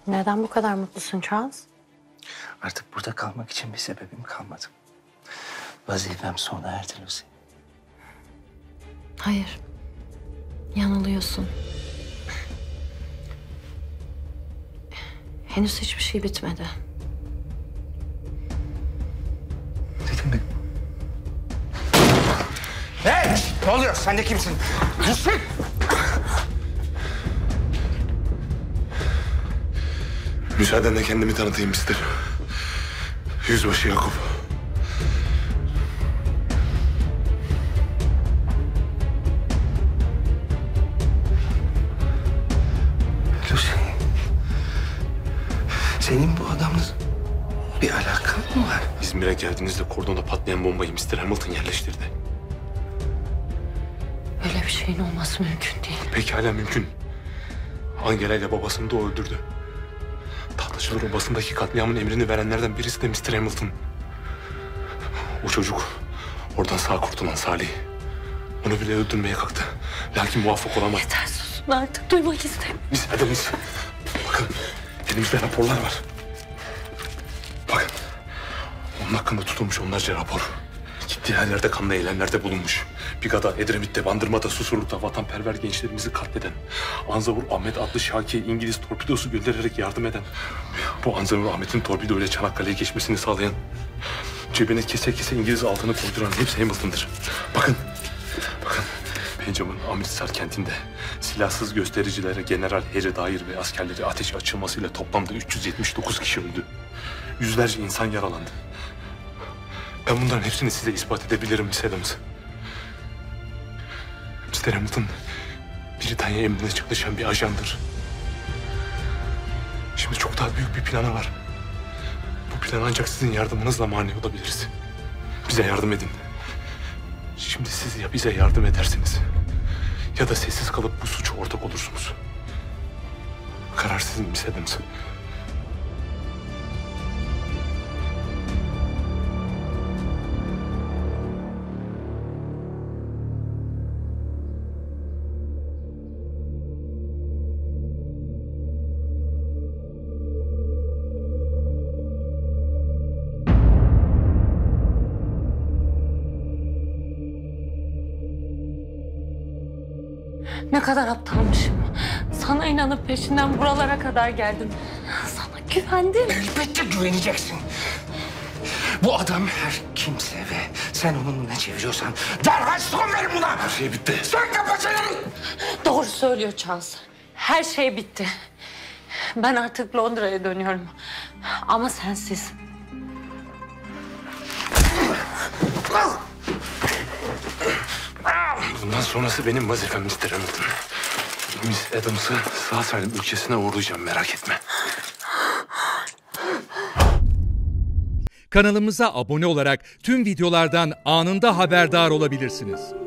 Neden bu kadar mutlusun Charles? Artık burada kalmak için bir sebebim kalmadı. Vazifem sona erdi Lucy. Hayır. Yanılıyorsun. Henüz hiçbir şey bitmedi. Dedim mi? Hey! Ne oluyor? Sen de kimsin? Lucy! Müsaadenle kendimi tanıtayım mister. Yüzbaşı Yakup. Lucy. Senin bu adamla bir alakan mı var? İzmir'e geldiğinizde kordonda patlayan bombayı Mr. Hamilton yerleştirdi. Öyle bir şeyin olması mümkün değil. Pekala mümkün. Angela ile babasını da o öldürdü. Tahtacılar obasındaki katliamın emrini verenlerden birisi de Mr. Hamilton. O çocuk oradan sağ kurtulan Salih. Onu bile öldürmeye kalktı. Lakin muvaffak olamadı. Yeter, susun artık. Duymak istemiyorum. Biz adamız. Bakın elimizde raporlar var. Bakın. Onun hakkında tutulmuş onlarca rapor. Gittiği her yerde kanlı eylemlerde bulunmuş. Biga'da, Edremit'te, Bandırma'da, Susurluk'ta vatanperver gençlerimizi katleden, Anzavur Ahmet adlı Şaki'ye İngiliz torpidosu göndererek yardım eden, bu Anzavur Ahmet'in torpidoyla Çanakkale'ye geçmesini sağlayan, cebine kese kese İngiliz altını koyduran hepsi Hamilton'dır. Bakın, Benjamin Amritsar kentinde silahsız göstericilere General Harry Dyer ve askerleri ateş açılmasıyla toplamda 379 kişi öldü. Yüzlerce insan yaralandı. Ben bunların hepsini size ispat edebilirim Miss Adams. Mr. Hamilton, Britanya emrinde çalışan bir ajandır. Şimdi çok daha büyük bir planı var. Bu plana ancak sizin yardımınızla mani olabiliriz. Bize yardım edin. Şimdi siz ya bize yardım edersiniz ya da sessiz kalıp bu suça ortak olursunuz. Karar sizin Miss Adams. Ne kadar aptalmışım. Sana inanıp peşinden buralara kadar geldim. Sana güvendim. Elbette güveneceksin. Bu adam her kimse ve sen onun ne çeviriyorsan derhal son verin buna. Her şey bitti. Sen kapa çeneni. Doğru söylüyor Charles. Her şey bitti. Ben artık Londra'ya dönüyorum. Ama sensiz. Bundan sonrası benim vazifem Mr. Hamilton. Miss Adams'ı sağ salim ülkesine uğurlayacağım, merak etme. Kanalımıza abone olarak tüm videolardan anında haberdar olabilirsiniz.